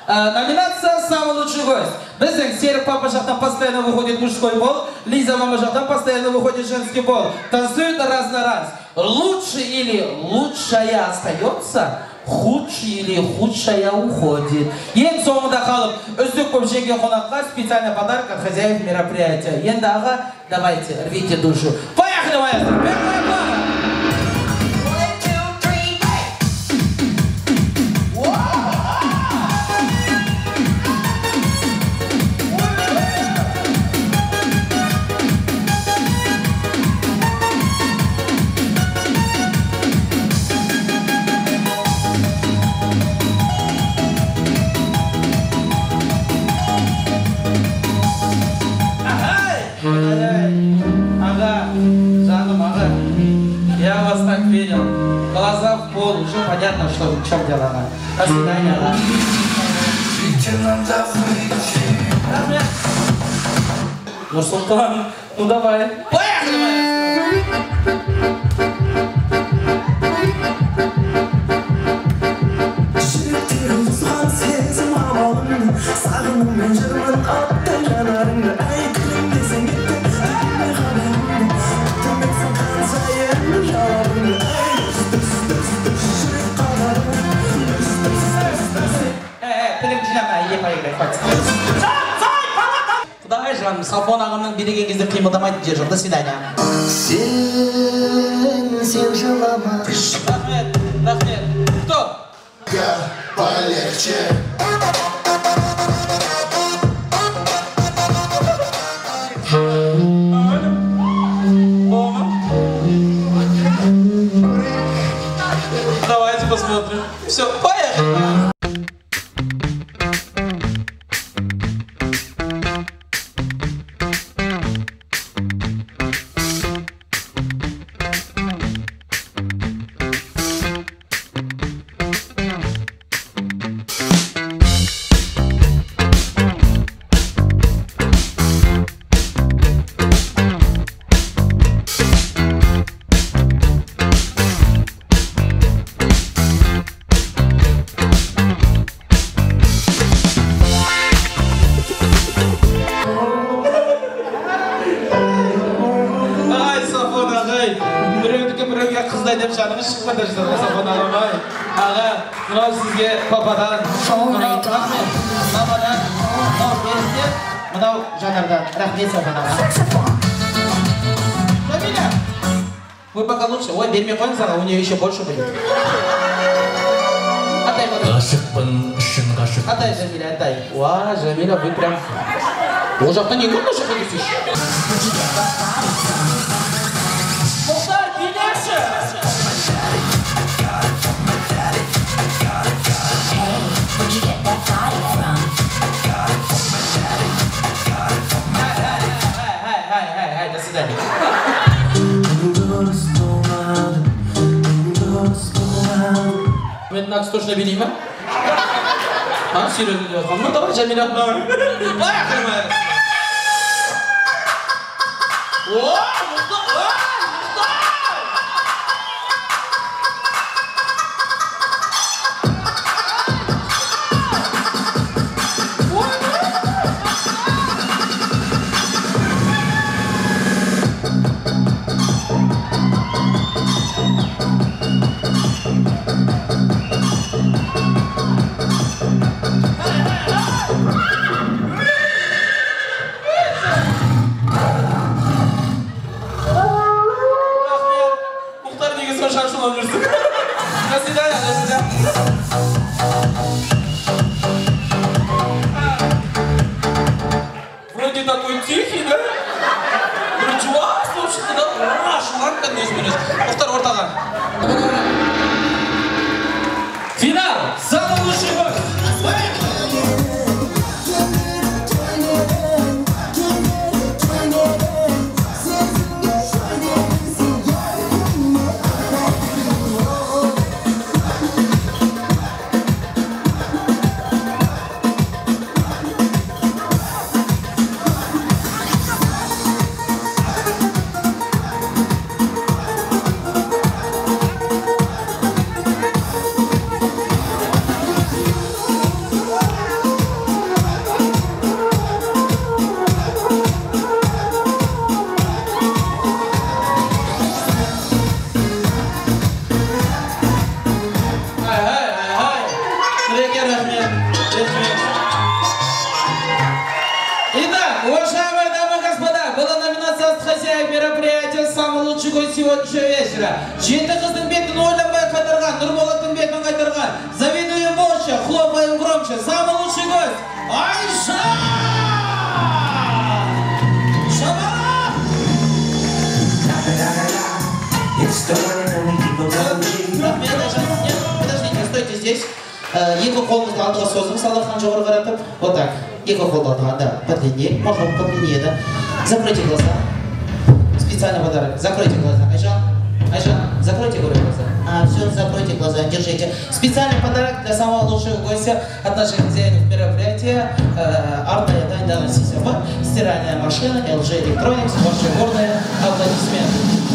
Номинация «Самый лучший гость». Біздің Серік папа жақтан постоянно выходит мужской пол, Лиза мама жақтан постоянно выходит женский пол. Танцуют раз на раз. Лучший или лучшая остается, худший или худшая уходит. Ең соңында қалып, үздік көп жеңген қонаққа специальный подарок от хозяев мероприятия. Енді аға, давайте, рвите душу. Поехали, маэстро! Первая пара! Ага, жаным, ага, я вас так видел. Глаза в пол, уже понятно, что в чем дело, ага. До свидания, ага. Ну, Султан, ну давай. Поехали, маэстро! Құдай жаным, Сафон ағамның билеген кезде қимылдамайтын жер жоқ. До свидания. Сен жылама. Рахмет, рахмет. Кто? Я полегче. Давайте посмотрим. Все, поехали. Қыздай деп жаныңыз шықпады Сафон ағай. Аға, мынау сізге пападан, рахмет, мамадан, мынау берінде, мынау жанардан. Рахмет, Сафон ағай. Жамиля, вы пока лучше. Ой, бермей қойыңыз аға, у нее еще больше будет. Атай, ғашықпын, шын ғашық. Атай, Жамиля, атай. Уа, Жамиля, вы прям... Ол жақтан не көп ғашық едесіз? Мұхтар, билерші! До свидания. Мен мына кісі точно билейді ма? А, серьезно деп жатқан. Ну, давай, Жамиля. Поехали, мы! О! Итак, уважаемые дамы и господа, была номинация от хозяев мероприятия «Самый лучший гость сегодняшнего вечера». Жеті қыздың бетін ойламай қайтарған, Нұрболаттың бетін қайтарған. Завидуем молча, хлопаем громче. Самый лучший гость Айша! Подождите, стойте здесь. Екі қолыңызды алдыға созыңыз, Аллахан жоғары қаратып. Вот так. Екі қолды алдыға, да, подлиннее. Можно подлиннее, да. Закройте глаза. Специальный подарок. Закройте глаза. Айжан, закройте, говорю, глаза. Все, закройте глаза, держите. Специальный подарок для самого лучшего гостя от наших хозяев мероприятия. Арная Дайдана Сисяба, стиральная машина, LG Electronics, ваши горные аплодисменты.